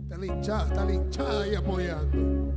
Está linchada ahí apoyando.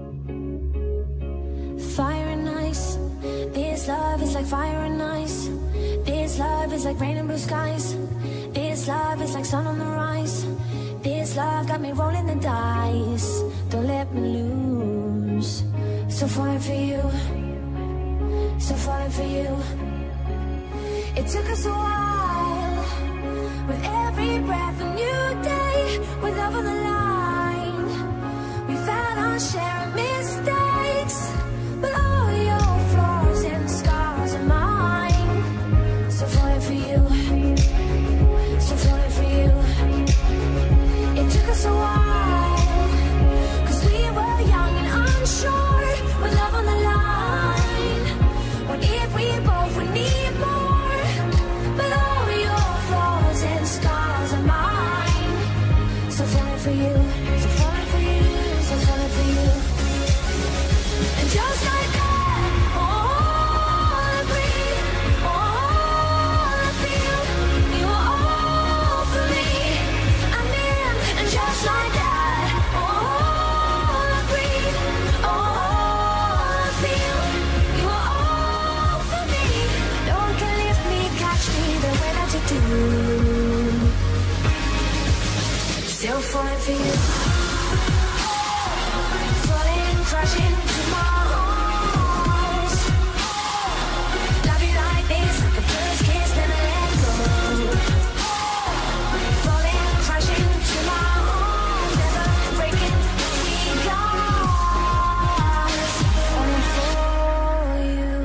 Fire and ice, this love is like fire and ice. This love is like rain and blue skies. This love is like sun on the rise. This love got me rolling the dice. Don't let me lose. So falling for you, so falling for you. It took us a while, with every breath a new day, with love on the line. We've had our share of mistakes, but all your flaws and scars are mine. So falling for you, so falling for you. It took us a while, 'cause we were young and unsure, with love on the line. What if we both would need more, but all your flaws and scars are mine. So falling for you, so falling for you, so falling for you. And just like that, all I breathe, all I feel, you are all for me. I'm in, and just like that, all I breathe, all I feel, you are all for me. No one can lift me, catch me the way that you do. Still falling for you, falling, crashing to my arms. Love you like this, like a first kiss, never let go. Falling, crashing to my arms, never breaking we glass. Falling for you,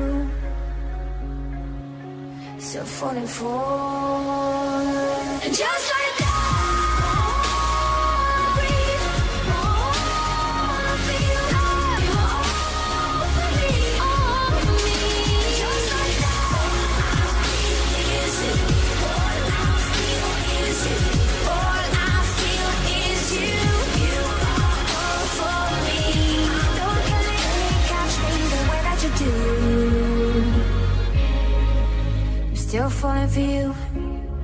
still falling for. And just like that, still falling for you.